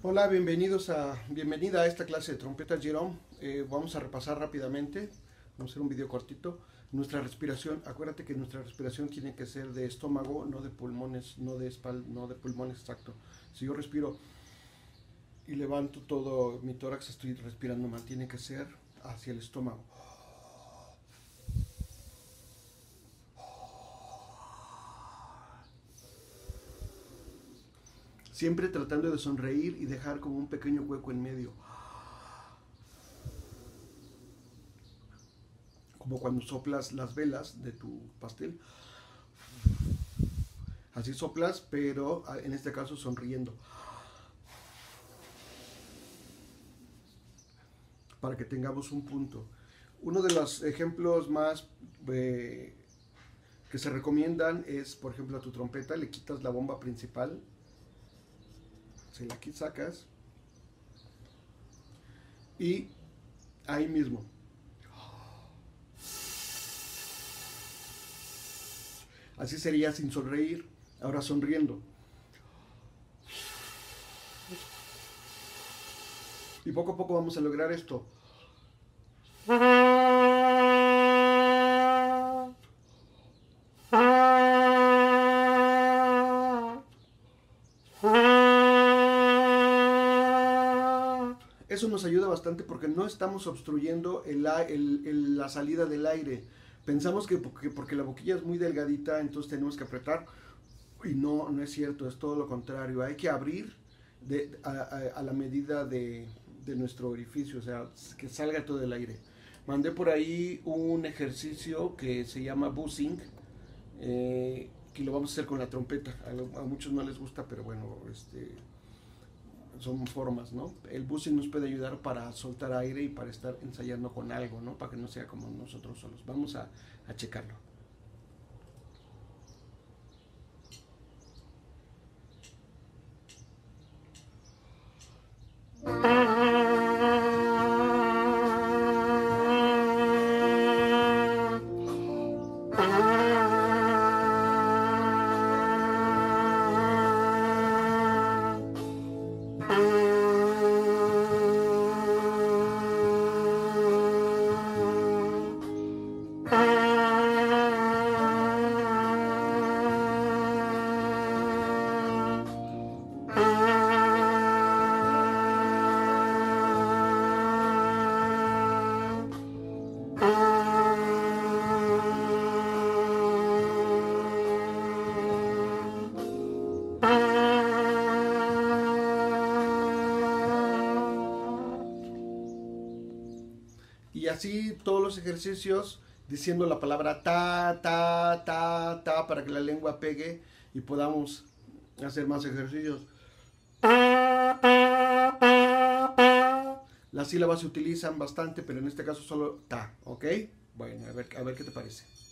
Hola, bienvenida a esta clase de trompeta Jerome. Vamos a repasar rápidamente, vamos a hacer un video cortito. Nuestra respiración, acuérdate que nuestra respiración tiene que ser de estómago, no de pulmones, no de espalda, no de pulmones, exacto. Si yo respiro y levanto todo mi tórax, estoy respirando mal, tiene que ser hacia el estómago. Siempre tratando de sonreír y dejar como un pequeño hueco en medio. Como cuando soplas las velas de tu pastel. Así soplas, pero en este caso sonriendo. Para que tengamos un punto. Uno de los ejemplos más que se recomiendan es, por ejemplo, a tu trompeta le quitas la bomba principal, se la sacas y ahí mismo así sería sin sonreír, ahora sonriendo. Y poco a poco vamos a lograr esto. Eso nos ayuda bastante porque no estamos obstruyendo la salida del aire. Pensamos que porque la boquilla es muy delgadita, entonces tenemos que apretar. Y no, no es cierto, es todo lo contrario. Hay que abrir a la medida de nuestro orificio, o sea, que salga todo el aire. Mandé por ahí un ejercicio que se llama buzzing, que lo vamos a hacer con la trompeta. A muchos no les gusta, pero bueno, son formas, ¿no? El buzzing nos puede ayudar para soltar aire y para estar ensayando con algo, ¿no? Para que no sea como nosotros solos. Vamos a checarlo. Y así todos los ejercicios diciendo la palabra ta, ta, ta, ta para que la lengua pegue y podamos hacer más ejercicios. Las sílabas se utilizan bastante, pero en este caso solo ta, ¿ok? Bueno, a ver qué te parece.